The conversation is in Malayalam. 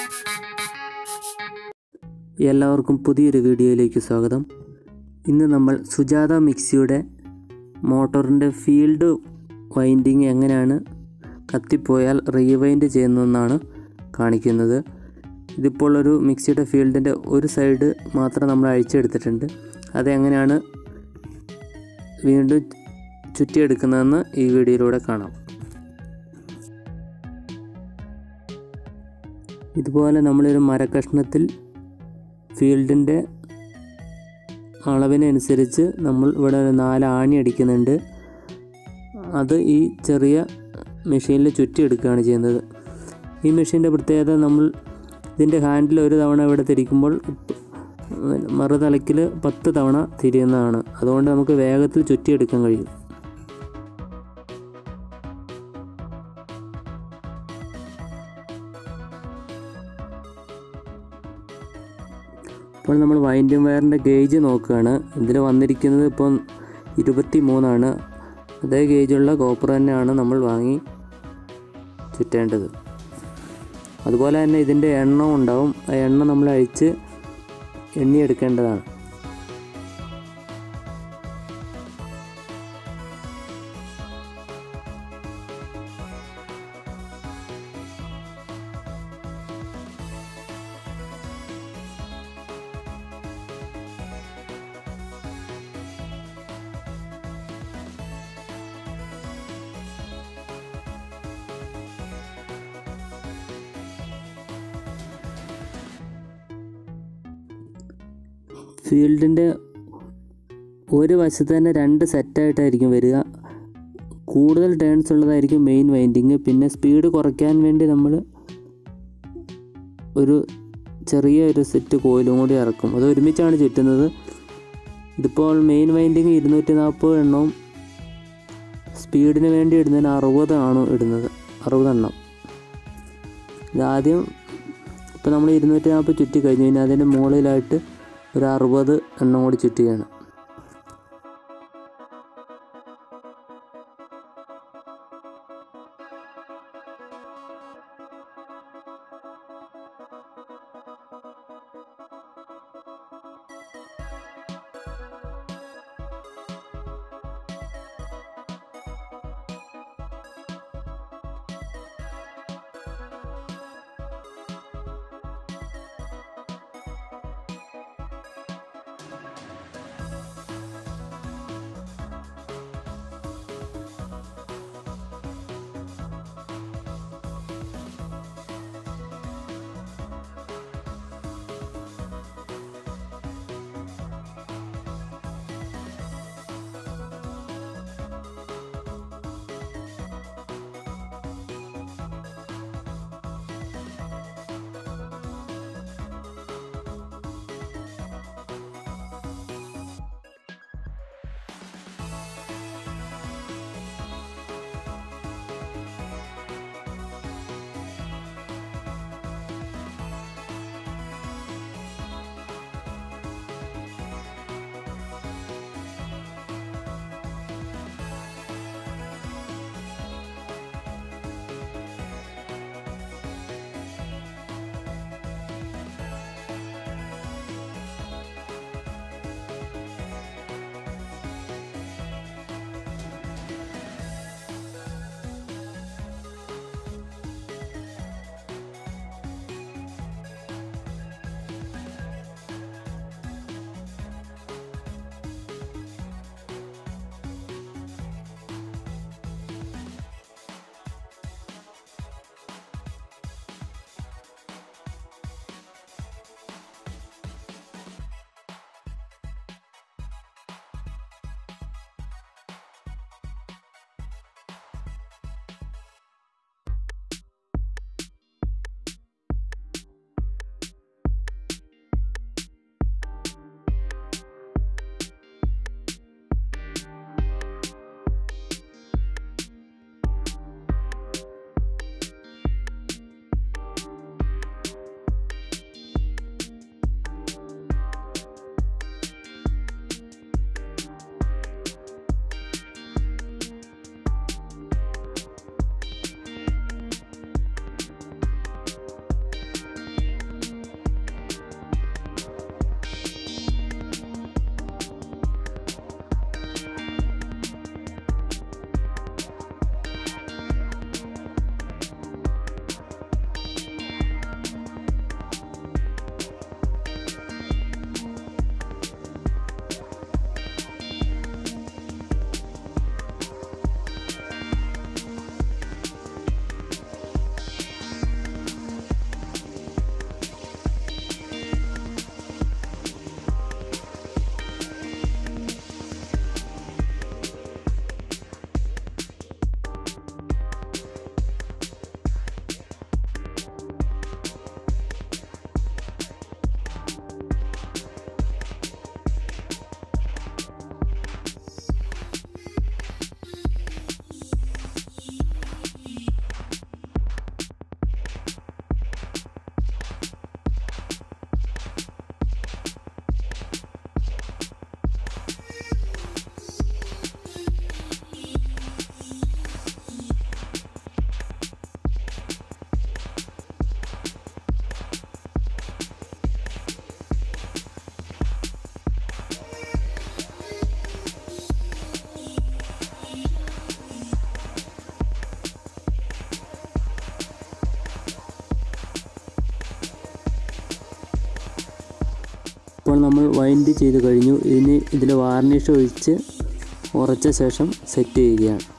എല്ലാവർക്കും പുതിയൊരു വീഡിയോയിലേക്ക് സ്വാഗതം. ഇന്ന് നമ്മൾ സുജാത മിക്സിയുടെ മോട്ടോറിൻ്റെ ഫീൽഡ് വൈൻഡിങ് എങ്ങനെയാണ് കത്തിപ്പോയാൽ റീവൈൻഡ് ചെയ്യുന്നതെന്നാണ് കാണിക്കുന്നത്. ഇതിപ്പോൾ ഒരു മിക്സിയുടെ ഫീൽഡിൻ്റെ ഒരു സൈഡ് മാത്രം നമ്മൾ അഴിച്ചെടുത്തിട്ടുണ്ട്. അതെങ്ങനെയാണ് വീണ്ടും ചുറ്റിയെടുക്കുന്നതെന്ന് ഈ വീഡിയോയിലൂടെ കാണാം. ഇതുപോലെ നമ്മളൊരു മരക്കഷ്ണത്തിൽ ഫീൽഡിൻ്റെ അളവിനനുസരിച്ച് നമ്മൾ ഇവിടെ ഒരു 4 ആണി അടിക്കുന്നുണ്ട്. അത് ഈ ചെറിയ മെഷീനിൽ ചുറ്റിയെടുക്കുകയാണ് ചെയ്യുന്നത്. ഈ മെഷീൻ്റെ പ്രത്യേകത, നമ്മൾ ഇതിൻ്റെ ഹാൻഡിൽ ഒരു തവണ ഇവിടെ തിരിക്കുമ്പോൾ മറുതലക്കിൽ 10 തവണ തിരിയുന്നതാണ്. അതുകൊണ്ട് നമുക്ക് വേഗത്തിൽ ചുറ്റിയെടുക്കാൻ കഴിയും. ഇപ്പോൾ നമ്മൾ വൈൻഡിങ് വയറിൻ്റെ ഗേജ് നോക്കുകയാണ്. ഇതിൽ വന്നിരിക്കുന്നത് ഇപ്പം 23 അതേ ഗേജുള്ള കോപ്പർ തന്നെയാണ് നമ്മൾ വാങ്ങി ചുറ്റേണ്ടത്. അതുപോലെ തന്നെ ഇതിൻ്റെ എണ്ണം ഉണ്ടാവും. ആ എണ്ണം നമ്മൾ അഴിച്ച് എണ്ണിയെടുക്കേണ്ടതാണ്. ഫീൽഡിൻ്റെ ഒരു വശത്ത് തന്നെ 2 സെറ്റായിട്ടായിരിക്കും വരിക. കൂടുതൽ ടേൺസ് ഉള്ളതായിരിക്കും മെയിൻ വൈൻഡിങ്. പിന്നെ സ്പീഡ് കുറയ്ക്കാൻ വേണ്ടി നമ്മൾ ഒരു ചെറിയൊരു സെറ്റ് കോയിലും കൂടി ഇറക്കും. അത് ഒരുമിച്ചാണ് ചുറ്റുന്നത്. ഇതിപ്പോൾ മെയിൻ വൈൻഡിങ് 240 എണ്ണവും സ്പീഡിന് വേണ്ടി ഇടുന്നതിന് 60 ആണ് ഇടുന്നത്. 60 എണ്ണം. ഇതാദ്യം ഇപ്പോൾ നമ്മൾ 240 ചുറ്റി കഴിഞ്ഞു. പിന്നെ അതിൻ്റെ മുകളിലായിട്ട് ഒരു 60 എണ്ണം കൂടി ചുറ്റുകയാണ്. ഇപ്പോൾ നമ്മൾ വൈൻഡ് ചെയ്ത് കഴിഞ്ഞു. ഇതിൽ വാർണിഷ് ഒഴിച്ച് ഉറച്ച ശേഷം സെറ്റ് ചെയ്യുകയാണ്.